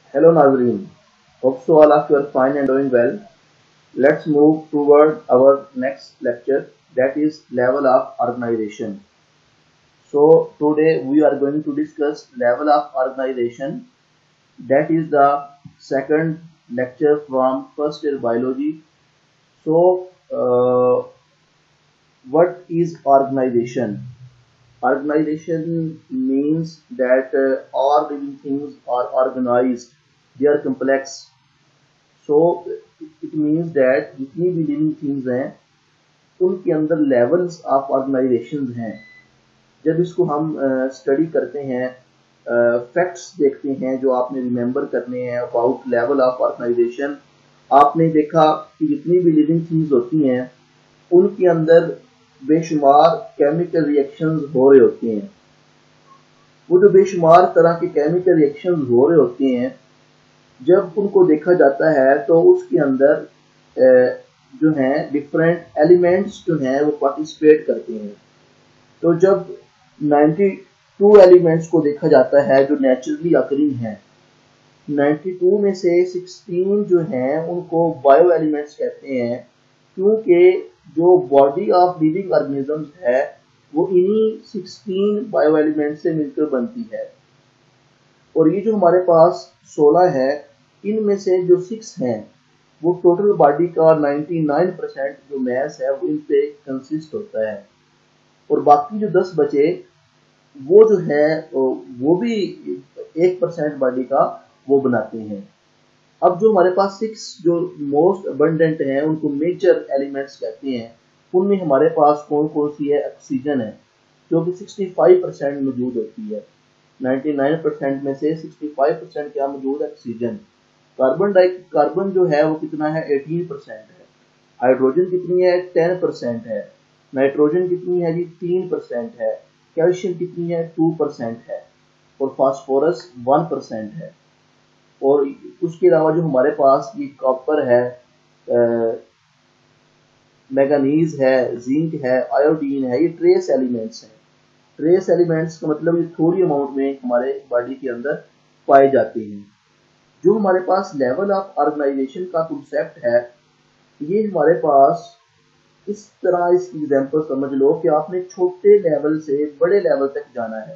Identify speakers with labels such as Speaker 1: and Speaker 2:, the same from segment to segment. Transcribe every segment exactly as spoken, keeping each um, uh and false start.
Speaker 1: Hello Nazreen, hope so all of you are fine and doing well. Let's move toward our next lecture, that is level of organization. So today we are going to discuss level of organization. That is the second lecture from first year biology. So uh, what is organization? Organization means that uh, all living things are organized. They are complex. So it means that जितनी भी living things हैं उनके अंदर levels of organisation हैं। जब इसको हम study uh, करते हैं, फैक्ट्स uh, देखते हैं जो आपने रिमेंबर करने हैं अबाउट लेवल ऑफ ऑर्गेनाइजेशन, आपने देखा कि जितनी भी लिविंग थिंग्स होती हैं उनके अंदर बेशुमार केमिकल रिएक्शंस हो रहे होते हैं। वो जो बेशुमार तरह के केमिकल रिएक्शंस हो रहे होते हैं, जब उनको देखा जाता है तो उसके अंदर जो हैं डिफरेंट एलिमेंट्स जो हैं वो पार्टिसिपेट करते हैं। तो जब बानवे एलिमेंट्स को देखा जाता है जो नेचुरली अकरिंग हैं, बानवे में से सोलह जो हैं उनको बायो एलिमेंट्स कहते हैं, क्योंकि जो बॉडी ऑफ लिविंग ऑर्गेनिजम्स है वो इन्हीं सोलह बायो एलिमेंट से मिलकर बनती है। और ये जो हमारे पास सोलह है, इनमें से जो सिक्स हैं वो टोटल बॉडी का निन्यानवे परसेंट जो मैस है वो इन पे कंसिस्ट होता है, और बाकी जो दस बचे वो जो है वो भी एक परसेंट बॉडी का वो बनाते हैं। अब जो हमारे पास सिक्स जो मोस्ट अबंडेंट हैं उनको मेजर एलिमेंट्स कहते हैं। उनमें हमारे पास कौन कौन सी है? ऑक्सीजन है जो कि पैंसठ परसेंट मौजूद होती है। निन्यानवे परसेंट में से पैंसठ परसेंट क्या मौजूद है? ऑक्सीजन। कार्बन डाइ कार्बन जो है वो कितना है? अठारह परसेंट है। हाइड्रोजन कितनी है? दस परसेंट है। नाइट्रोजन कितनी है जी? तीन परसेंट है। कैल्शियम कितनी है? दो परसेंट है। और फास्फोरस एक परसेंट है। और उसके अलावा जो हमारे पास ये कॉपर है, मैंगनीज है, जिंक है, आयोडीन है, ये ट्रेस एलिमेंट्स हैं। ट्रेस एलिमेंट्स का मतलब ये थोड़ी अमाउंट में हमारे बॉडी के अंदर पाए जाते हैं। जो हमारे पास लेवल ऑफ ऑर्गेनाइजेशन का कॉन्सेप्ट है, ये हमारे पास इस तरह इसकी एग्जांपल समझ लो कि आपने छोटे लेवल से बड़े लेवल तक जाना है।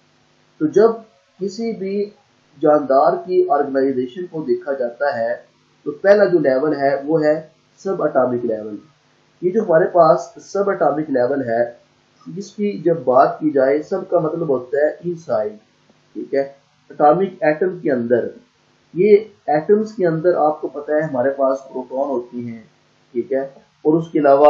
Speaker 1: तो जब किसी भी जानदार की ऑर्गेनाइजेशन को देखा जाता है तो पहला जो लेवल है वो है सब एटॉमिक लेवल। ये जो हमारे पास सब एटॉमिक लेवल है, जिसकी जब बात की जाए, सब का मतलब होता है इनसाइड, ठीक है, एटॉमिक एटम के अंदर। ये एटम्स के अंदर आपको पता है हमारे पास प्रोटॉन होती हैं, ठीक है, और उसके अलावा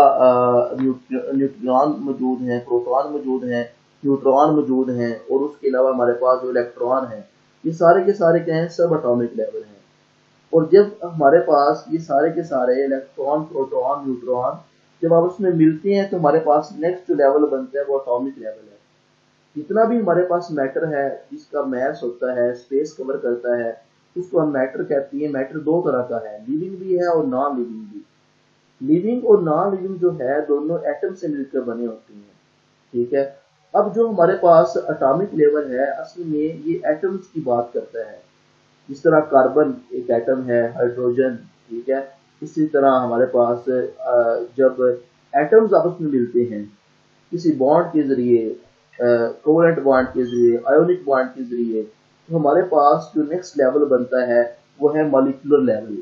Speaker 1: न्यूट्रॉन मौजूद हैं, प्रोटॉन मौजूद हैं, न्यूट्रॉन मौजूद हैं, और उसके अलावा हमारे पास जो इलेक्ट्रॉन है, ये सारे के सारे क्या हैं? सब एटॉमिक लेवल हैं। और जब हमारे पास ये सारे के सारे इलेक्ट्रॉन, प्रोटॉन, न्यूट्रॉन जब आपस में मिलते हैं तो हमारे पास नेक्स्ट जो लेवल बनता है वो एटॉमिक लेवल है। जितना भी हमारे पास मैटर है जिसका मैस होता है, स्पेस कवर करता है, उसको हम मैटर कहते हैं। मैटर दो तरह का है, लिविंग भी है और नॉन लिविंग भी। लिविंग और नॉन लिविंग जो है दोनों एटम से मिलकर बने होते हैं, ठीक है। अब जो हमारे पास एटॉमिक लेवल है, असल में ये एटम्स की बात करता है। जिस तरह कार्बन एक एटम है, हाइड्रोजन, ठीक है, इसी तरह हमारे पास जब एटम्स आपस में मिलते हैं किसी बॉन्ड के जरिए, कोवेलेंट बॉन्ड के जरिए, आयोनिक बॉन्ड के जरिए, तो हमारे पास जो नेक्स्ट लेवल बनता है वो है मॉलिक्यूलर लेवल।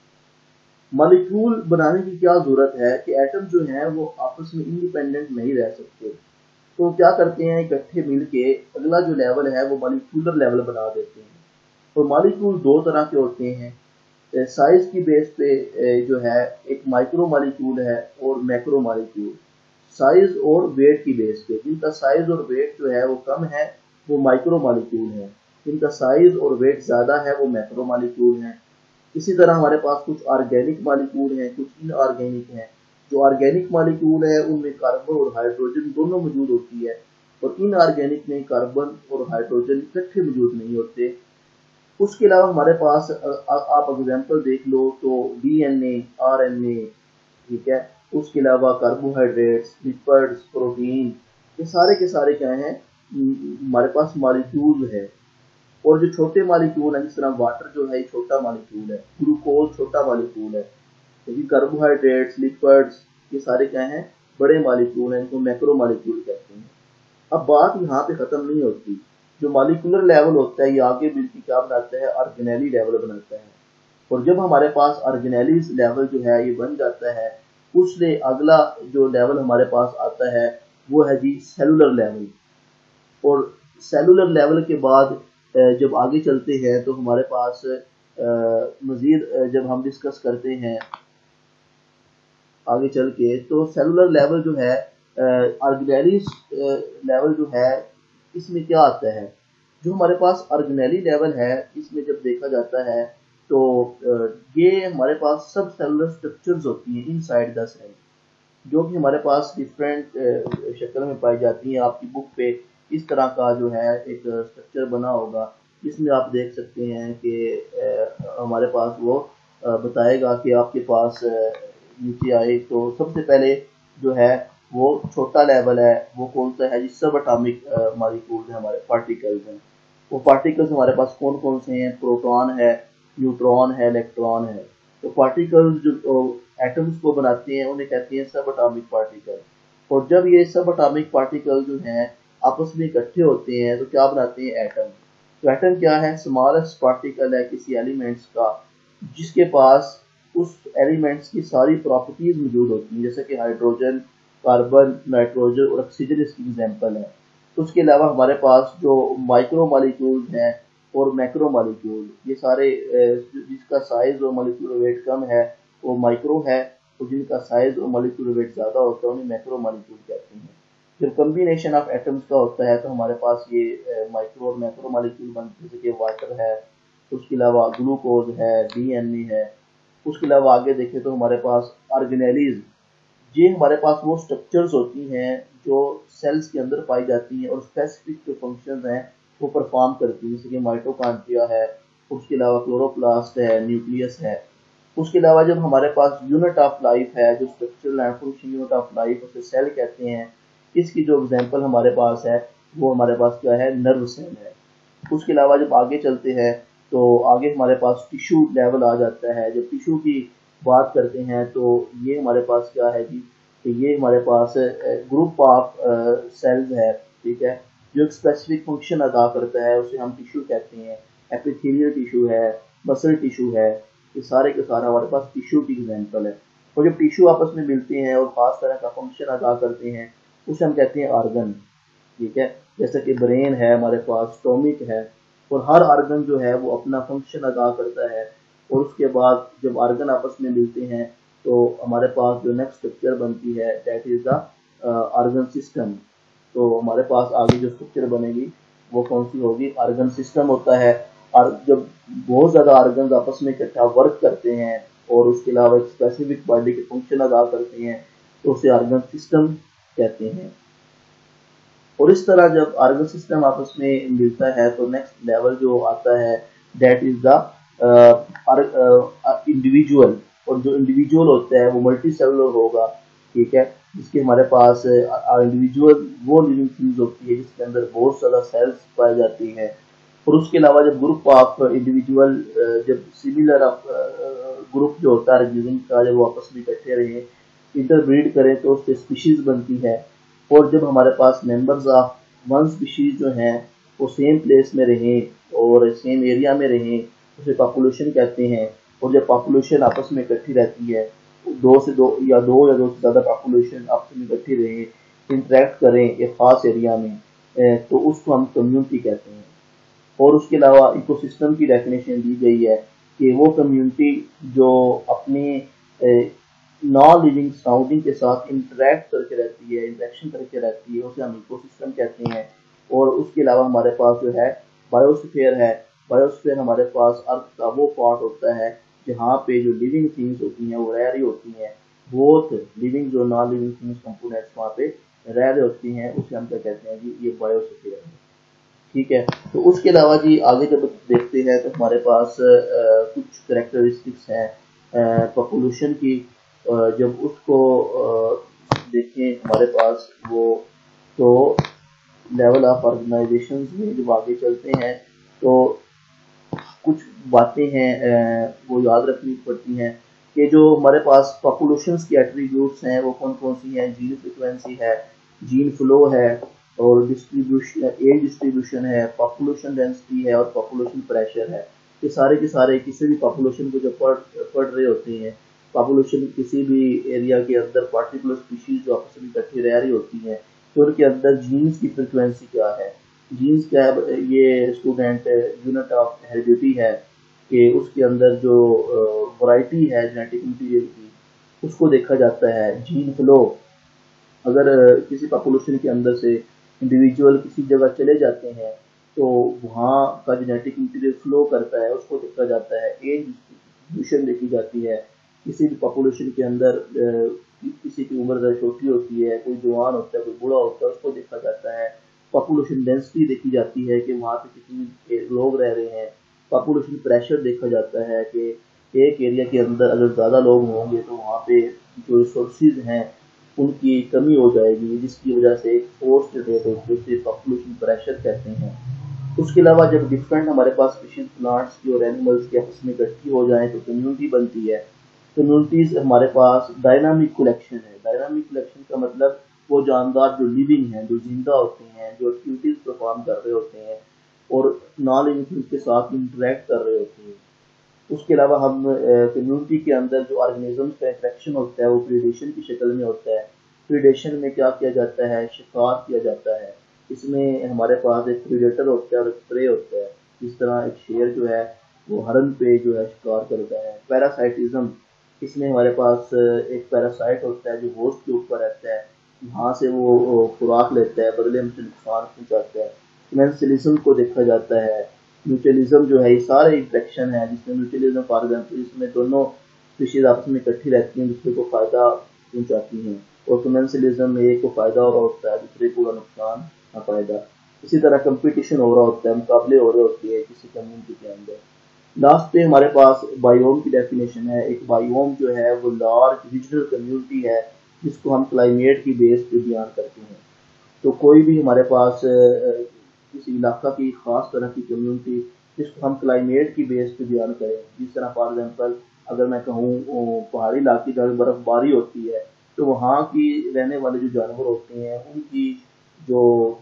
Speaker 1: मॉलिक्यूल बनाने की क्या जरूरत है कि एटम जो है वो आपस में इंडिपेंडेंट नहीं रह सकते, तो क्या करते हैं? इकट्ठे मिलके अगला जो लेवल है वो मॉलिक्यूलर लेवल बना देते हैं। और मॉलिक्यूल दो तरह के होते हैं, साइज की बेस पे जो है एक माइक्रो मॉलिक्यूल है और मैक्रो मॉलिक्यूल। साइज और वेट की बेस पे, जिनका साइज और वेट जो है वो कम है वो माइक्रो मॉलिक्यूल है, जिनका साइज और वेट ज्यादा है वो मैक्रो मॉलिक्यूल है। इसी तरह हमारे पास कुछ ऑर्गेनिक मॉलिक्यूल हैं, कुछ इनऑर्गेनिक हैं। जो ऑर्गेनिक मॉलिक्यूल है उनमें कार्बन और हाइड्रोजन दोनों मौजूद होती है, और इनऑर्गेनिक में कार्बन और हाइड्रोजन इकट्ठे मौजूद नहीं होते। उसके अलावा हमारे पास आप एग्जांपल देख लो तो डीएनए, आरएनए, ठीक है, उसके अलावा कार्बोहाइड्रेट्स, लिपिड्स, प्रोटीन, ये सारे के सारे क्या हैं? हमारे पास मॉलिक्यूल है। और जो छोटे मालिक्यूल है, जिस तरह वाटर जो है छोटा मालिक्यूल है, ग्लूकोज छोटा मालिक्यूल है, क्योंकि कार्बोहाइड्रेट्स, लिपिड्स ये सारे क्या हैं, बड़े मालिक्यूल हैं, इनको मैक्रो मालिक्यूल कहते हैं। अब बात यहाँ पे खत्म नहीं होती, जो मालिकुलर लेवल होता है ये आगे मिलकर क्या बनाता है, ऑर्गेनेली लेवल बनाता है। और जब हमारे पास ऑर्गेनेली लेवल जो है ये बन जाता है, उससे अगला जो लेवल हमारे पास आता है वो है जी सेलुलर लेवल। और सेलुलर लेवल के बाद जब आगे चलते हैं तो हमारे पास मजीद जब हम डिस्कस करते हैं आगे चल के, तो सेलुलर लेवल जो है, ऑर्गेनेली लेवल जो है, इसमें क्या आता है, जो हमारे पास ऑर्गेनेली लेवल है इसमें जब देखा जाता है तो ये हमारे पास सब सेलुलर स्ट्रक्चर्स होती हैं इनसाइड द सेल, जो कि हमारे पास डिफरेंट शक्ल में पाई जाती हैं। आपकी बुक पे इस तरह का जो है एक स्ट्रक्चर बना होगा, जिसमें आप देख सकते हैं कि हमारे पास वो बताएगा कि आपके पास नीचे आए तो सबसे पहले जो है वो छोटा लेवल है, वो कौन सा है, जिस सब एटॉमिक मॉलिक्यूल्स है, हमारे पार्टिकल्स हैं। वो पार्टिकल्स हमारे पास कौन कौन से हैं, प्रोटॉन है, न्यूट्रॉन है, इलेक्ट्रॉन है। तो पार्टिकल्स जो एटम्स को बनाते हैं उन्हें कहते हैं सब एटॉमिक पार्टिकल। और जब ये सब एटॉमिक पार्टिकल जो हैं आपस में इकट्ठे होते हैं तो क्या बनाते हैं, एटम। तो एटम क्या है, स्मॉलेस्ट पार्टिकल है किसी एलिमेंट्स का, जिसके पास उस एलिमेंट्स की सारी प्रॉपर्टीज मौजूद होती हैं, जैसे कि हाइड्रोजन, कार्बन, नाइट्रोजन और ऑक्सीजन इसकी एग्जाम्पल है। उसके अलावा हमारे पास जो माइक्रो मॉलिक्यूल्स हैं और मैक्रो मॉलिक्यूल, ये सारे जिसका साइज और मॉलिक्यूलर वेट कम है वो माइक्रो है, और जिनका साइज और मॉलिक्यूलर वेट ज़्यादा होता है उन्हें मैक्रो मॉलिक्यूल कहते हैं। जब कम्बिनेशन ऑफ एटम्स का होता है तो हमारे पास ये माइक्रो और मैक्रो मॉलिक्यूल बनते हैं, जैसे कि वाटर है, उसके अलावा ग्लूकोज है, डी एन ए है। उसके अलावा आगे देखें तो हमारे पास ऑर्गेनेलीज, ये हमारे पास वो स्ट्रक्चर्स होती हैं जो सेल्स के अंदर पाई जाती हैं और स्पेसिफिक जो फंक्शंस हैं वो परफॉर्म करती हैं, जैसे कि माइटोकॉन्ड्रिया है, उसके अलावा क्लोरोप्लास्ट है, न्यूक्लियस है। उसके अलावा जब हमारे पास यूनिट ऑफ लाइफ है, जो structural and function unit of life, उसे सेल कहते हैं। इसकी जो एग्जांपल हमारे पास है वो हमारे पास क्या है, नर्व सेल है। उसके अलावा जब आगे चलते हैं तो आगे हमारे पास टिश्यू लेवल आ जाता है। जब टिश्यू की बात करते हैं तो ये हमारे पास क्या है जी, कि ये हमारे पास ग्रुप ऑफ सेल्स है, ठीक है, जो एक स्पेसिफिक फंक्शन अदा करता है, उसे हम टिश्यू कहते हैं। एपिथेलियल टिश्यू है, मसल टिश्यू है, ये सारे के सारे हमारे पास टिश्यू की एग्जांपल है। और जब टिश्यू आपस में मिलते हैं और खास तरह का फंक्शन अदा करते हैं उसे हम कहते हैं ऑर्गन, ठीक है। जैसे कि ब्रेन है हमारे पास, स्टोमिक है, और हर ऑर्गन जो है वो अपना फंक्शन अदा करता है। और उसके बाद जब ऑर्गन आपस में मिलते हैं तो हमारे पास जो नेक्स्ट स्ट्रक्चर बनती है that is the organ system. तो हमारे पास आगे जो स्ट्रक्चर बनेगी वो कौन सी होगी, ऑर्गन सिस्टम होता है। और जब बहुत ज़्यादा ऑर्गन आपस में इकट्ठा वर्क करते हैं और उसके अलावा एक स्पेसिफिक बॉडी के फंक्शन अदा करते हैं तो उसे ऑर्गन सिस्टम कहते हैं। और इस तरह जब ऑर्गन सिस्टम आपस में मिलता है तो नेक्स्ट लेवल जो आता है दैट इज द इंडिविजुअल। और जो इंडिविजुअल होता है वो मल्टी सेलुलर होगा, ठीक है, जिसके हमारे पास इंडिविजुअल वो लिविंग थिंग्स होती है जिसके अंदर बहुत ज़्यादा सेल्स पाई जाती हैं। और उसके अलावा जब ग्रुप ऑफ इंडिविजुअल, जब सिमिलर ग्रुप जो होता है ऑर्गेनिज्म का, जब वो आपस में इकट्ठे रहे, इंटरब्रीड करें तो उससे स्पीशीज बनती है। और जब हमारे पास मेंबर्स ऑफ वन स्पीशीज जो हैं वो सेम प्लेस में रहें और सेम एरिया में रहें, उसे पॉपुलेशन कहते हैं। और जब पॉपुलेशन आपस में इकट्ठी रहती है, दो से दो या दो या दो से ज़्यादा पॉपुलेशन आपस में इकट्ठी रहे, इंटरेक्ट करें एक ख़ास एरिया में, तो उसको हम कम्युनिटी कहते हैं। और उसके अलावा इकोसिस्टम की डेफिनेशन दी गई है कि वो कम्युनिटी जो अपने नॉन लिविंग सराउंडिंग के साथ इंटरेक्ट करके रहती है, इंटरेक्शन करके रहती है, उसे हम इकोसिस्टम कहते हैं। और उसके अलावा हमारे पास जो है बायोस्फीयर है। बायोस्फीयर हमारे पास अर्थ का वो पार्ट होता है जहाँ पे जो लिविंग थिंग्स होती हैं वो रह रही होती हैं, बोथ लिविंग जो नॉन लिविंग थिंग्स कंपोनेंट्स वहाँ पे रह रहे होती हैं, उसे हम क्या कहते हैं जी, ये बायोस्फीयर है, ठीक है। तो उसके अलावा जी आगे जब देखते हैं तो हमारे पास आ, कुछ करेक्टरिस्टिक्स हैं पॉपुलेशन की। आ, जब उसको आ, देखें हमारे पास वो, तो लेवल ऑफ ऑर्गेनाइजेशंस में जब आगे चलते हैं तो बातें हैं वो याद रखनी पड़ती हैं कि जो हमारे पास पॉपुलेशन की एट्रीब्यूट्स हैं वो कौन कौन सी हैं। जीन फ्रिक्वेंसी है, जीन फ्लो है, और डिस्ट्रीब्यूशन एज डिस्ट्रीब्यूशन है, पॉपुलेशन डेंसिटी है और पॉपुलेशन प्रेशर है। ये सारे के सारे किसी भी पॉपुलेशन को जो पढ़ पढ़ रहे होते हैं, पॉपुलेशन किसी भी एरिया के अंदर पार्टिकुलर स्पीशीज जो आपस में इकट्ठी रह रही होती हैं तो उनके अंदर जीन्स की फ्रिक्वेंसी क्या है, जीन्स क्या है, ये स्टूडेंट यूनिट ऑफ हेरिडिटी है कि उसके अंदर जो वैरायटी है जेनेटिक मटीरियल की उसको देखा जाता है। जीन फ्लो, अगर किसी पॉपुलेशन के अंदर से इंडिविजुअल किसी जगह चले जाते हैं तो वहाँ का जेनेटिक मटीरियल फ्लो करता है, उसको देखा जाता है। एज डिस्ट्रीब्यूशन देखी जाती है, किसी भी पॉपुलेशन के अंदर किसी की उम्र छोटी होती है, कोई जवान होता है, कोई बूढ़ा होता है, उसको देखा जाता है। पॉपुलेशन डेंसिटी देखी जाती है कि वहाँ पे कितने लोग रह रहे हैं। पॉपुलेशन प्रेशर देखा जाता है कि एक एरिया के अंदर अगर ज़्यादा लोग होंगे तो वहाँ पे जो रिसोर्सेज हैं उनकी कमी हो जाएगी, जिसकी वजह से एक फोर्स जनरेट होती है, उसे पॉपुलेशन प्रेशर कहते हैं। उसके अलावा जब डिफरेंट हमारे पास स्पीशीज प्लांट्स की और एनिमल्स की आपस में इकट्ठी हो जाएं तो कम्युनिटी बनती है। कम्युनिटीज हमारे पास डायनामिक कलेक्शन है। डायनामिक कलेक्शन का मतलब वो जानदार जो लिविंग हैं, जो जिंदा होते हैं, जो एक्टिविटीज परफॉर्म कर रहे होते हैं और नॉन लिविंग के साथ इंटरेक्ट कर रहे होते हैं। उसके अलावा हम कम्युनिटी के अंदर जो ऑर्गेनिजम्स का इंटरेक्शन होता है वो प्रीडेशन की शक्ल में होता है। प्रीडेशन में क्या किया जाता है, शिकार किया जाता है। इसमें हमारे पास एक प्रीडेटर होता है और एक प्रे होता है। जिस तरह एक शेर जो है वो हरन पे जो है शिकार करता है। पैरासाइटिज्म, इसमें हमारे पास एक पैरासाइट होता है जो होस्ट के ऊपर रहता है, वहाँ से वो खुराक लेता है, बदले में नुकसान पहुँचाता है। कमेंसलिज्म को देखा जाता है। म्यूचुअलिज्म जो है ये सारे इंटरेक्शन है, जिसमें म्यूचुअलिज्म फॉर एग्जाम्पल इसमें दोनों स्पीशीज आपस में इकट्ठी रहती हैं, दूसरे को फायदा पहुंचाती हैं, और कमेंसलिज्म में एक को फायदा हो रहा होता है, दूसरे को नुकसान ना फायदा। इसी तरह कंपटीशन हो रहा होता है, मुकाबले हो रहे होते हैं किसी कम्युनिटी के अंदर। लास्ट पे हमारे पास बायोम की डेफिनेशन है। एक बायोम जो है वो लार्ज रीजनल कम्युनिटी है जिसको हम क्लाइमेट की बेस पे बयान करते हैं। तो कोई भी हमारे पास किसी इलाका की खास तरह की कम्युनिटी जिसको हम क्लाइमेट की बेस पे बयान करें, जिस तरह फॉर एग्जांपल अगर मैं कहूँ पहाड़ी इलाके जहाँ बर्फबारी होती है तो वहाँ की रहने वाले जो जानवर होते हैं उनकी जो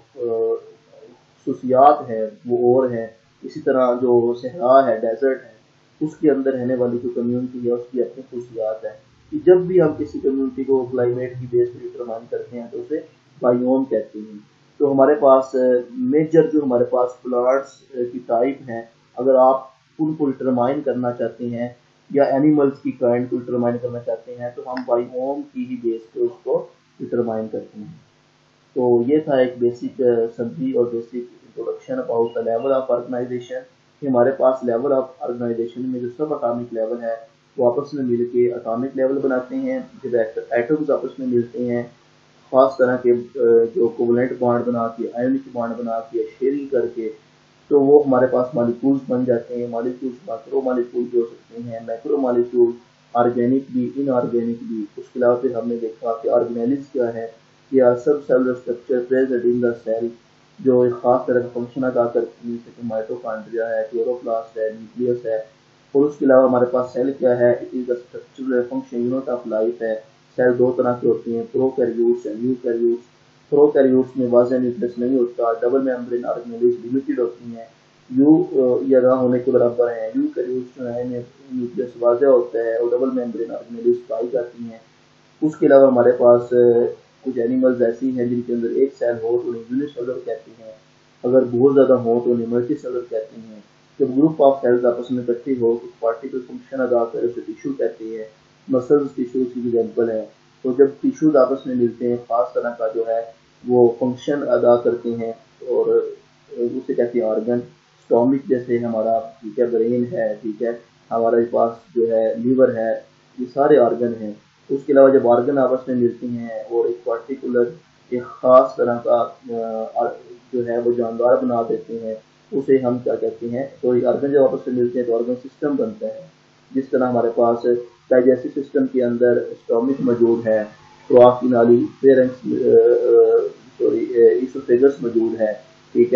Speaker 1: खसूसियात है वो और है। इसी तरह जो सहरा है, डेजर्ट है, उसके अंदर रहने वाली जो कम्युनिटी है उसकी अपनी खसूसियात है कि जब भी हम किसी कम्युनिटी को क्लाइमेट की बेस पे डिटरमाइन करते हैं तो उसे बायोम कहते हैं। तो हमारे पास मेजर जो हमारे पास प्लांट्स की टाइप हैं, अगर आप उनको डिटरमाइन करना चाहते हैं या एनिमल्स की काइंड को डिटरमाइन करना चाहते हैं तो हम बायोम की ही बेस पे उसको डिटरमाइन करते हैं। तो ये था एक बेसिक समरी और basic introduction about the level of organisation. कि हमारे पास लेवल ऑफ ऑर्गेनाइजेशन में जो सब अटामिक लेवल है वो आपस में मिल के अटामिक लेवल बनाते हैं। जब एटम्स आपस में मिलते हैं खास तरह के जो कोवलेंट बॉन्ड बना के, आयनिक बॉन्ड बना के, शेयरिंग करके, तो वो हमारे पास मॉलिक्यूल्स बन जाते हैं। मॉलिक्यूल्स मैक्रो मॉलिक्यूल भी हो सकते हैं, मैक्रो मॉलिक्यूल ऑर्गेनिक भी, इनऑर्गेनिक भी। उसके अलावा फिर हमने देखा कि ऑर्गेनेलिज क्या है, या सब cellular structure present in the cell जो एक खास तरह का फंक्शन अदा करती है, जैसे कि माइटोकॉन्ड्रिया है, क्लोरोप्लास्ट है, न्यूक्लियस है। और उसके अलावा हमारे पास सेल क्या है, it is the structural function unit of life है। सेल दो तरह के होते हैं, प्रोकैरियोट्स एंड यूकैरियोट्स। प्रोकैरियोट्स में वाज़ेह न्यूक्लियस नहीं होता, डबल मेम्ब्रेन ऑर्गेनेलिज लिमिटेड होती हैं, यू या ना होने के बराबर है। यूकैरियोट्स जो है न्यूक्लियस वाज़ेह होता है और डबल मेम्ब्रेन ऑर्गेनेलिज पाई जाती हैं। उसके अलावा हमारे पास कुछ एनिमल्स ऐसी हैं जिनके अंदर एक सेल हो तो उन्हें यूनिसेलुलर कहते हैं, अगर बहुत ज़्यादा हो तो उन्हें मल्टीसेलुलर कहते हैं। जब ग्रुप ऑफ सेल्स आपस में इकट्ठी हो कुछ पार्टिकल फंक्शन अदा करे उसे टिश्यू कहते हैं। मसल्स टिश्यूज की एग्जाम्पल है। तो जब टिश्यूज आपस में मिलते हैं खास तरह का जो है वो फंक्शन अदा करते हैं और उसे कहते हैं ऑर्गन। स्टोमिक जैसे हमारा ठीक है ब्रेन है, ठीक है, हमारे पास जो है लीवर है, ये सारे ऑर्गन हैं। उसके अलावा जब ऑर्गन आपस में मिलती हैं और एक पर्टिकुलर एक खास तरह का जो है वो जानदार बना देते हैं उसे हम क्या कहते हैं, तो ऑर्गन जब आपस में मिलते हैं तो ऑर्गन सिस्टम बनता है। जिस तरह हमारे पास डाइजेस्टिव सिस्टम के अंदर स्टोमिक मौजूद है, खुराक की नाली फेरेंक्स सॉरी इसोफेगस मौजूद है, ठीक है।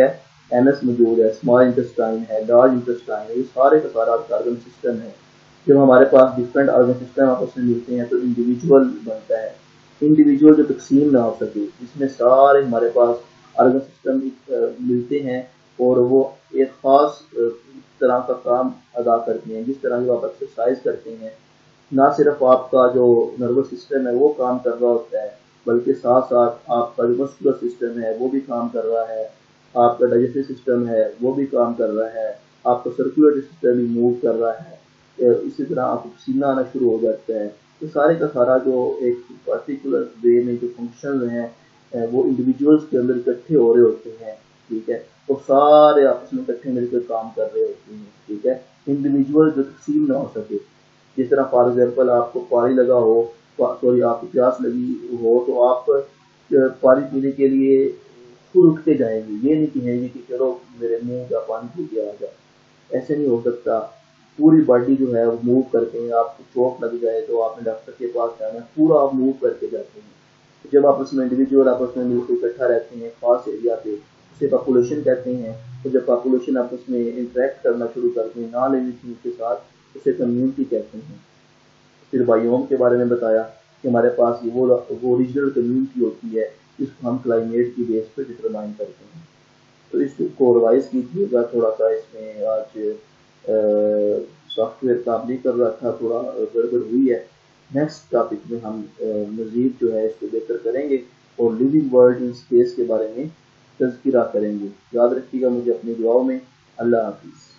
Speaker 1: एनस मौजूद है, स्मॉल इंटेस्टाइन है, लार्ज इंटेस्टाइन है, ये सारे का सारा ऑर्गन सिस्टम है। जब हमारे पास डिफरेंट ऑर्गन सिस्टम आपस में मिलते हैं तो इंडिविजुअल बनता है। इंडिविजुअल जो तकसीम ना हो सके, जिसमें सारे हमारे पास ऑर्गन सिस्टम मिलते हैं और वो एक ख़ास तरह का काम अदा करते हैं। जिस तरह की आप एक्सरसाइज करते हैं, ना सिर्फ आपका जो नर्वस सिस्टम है वो काम कर रहा होता है, बल्कि साथ साथ आपका जो मस्कुलर सिस्टम है वो भी काम कर रहा है, आपका डाइजेस्टिव सिस्टम है वो भी काम कर रहा है, आपका सर्कुलेटरी सिस्टम भी मूव कर रहा है, इसी तरह आपको पसीना आना शुरू हो जाता है। तो सारे का सारा जो एक पर्टिकुलर वे में जो फंक्शन हैं वो इंडिविजुअल्स के अंदर इकट्ठे हो रहे होते हैं, ठीक है। तो सारे आपस में इकट्ठे मिलकर काम कर रहे होते हैं, ठीक है। इंडिविजुअल जो तकसीम ना हो सके, जिस तरह फॉर एग्जाम्पल आपको पानी लगा हो, सॉरी आपको प्यास लगी हो, तो आप पानी पीने के लिए खुद उठ के जाएंगे, ये नहीं कहेंगे कि चलो मेरे मुंह का पानी पी के आ जाए, ऐसे नहीं हो सकता। पूरी बॉडी जो है वो मूव करते हैं। आपको चोट लग जाए तो आपने डॉक्टर के पास जाना है, पूरा आप मूव करके जाते हैं। तो जब आपस में इंडिविजुअल आपस में मिलकर इकट्ठा रहते हैं खास एरिया पे, उसे पॉपुलेशन कहते हैं। तो जब पॉपुलेशन आपस में इंटरेक्ट करना शुरू करते हैं नॉन लिविंग थिंग्स के साथ, उसे कम्युनिटी कहते हैं। फिर बायोम के बारे में बताया कि हमारे पास वो वो रीजनल कम्युनिटी होती है जिसको हम क्लाइमेट की बेस पर डिटरमाइन करते हैं। तो इसको रिवाइज कीजिएगा थोड़ा सा। इसमें आज सॉफ्टवेयर काम नहीं कर रहा था, थोड़ा गड़बड़ हुई है। नेक्स्ट टॉपिक में हम मज़ीद जो है इसको बेहतर करेंगे और लिविंग वर्ल्ड इन स्पेस के बारे में तज़किरा करेंगे। याद रखिएगा मुझे अपनी दुआओं में। अल्लाह हाफिज़।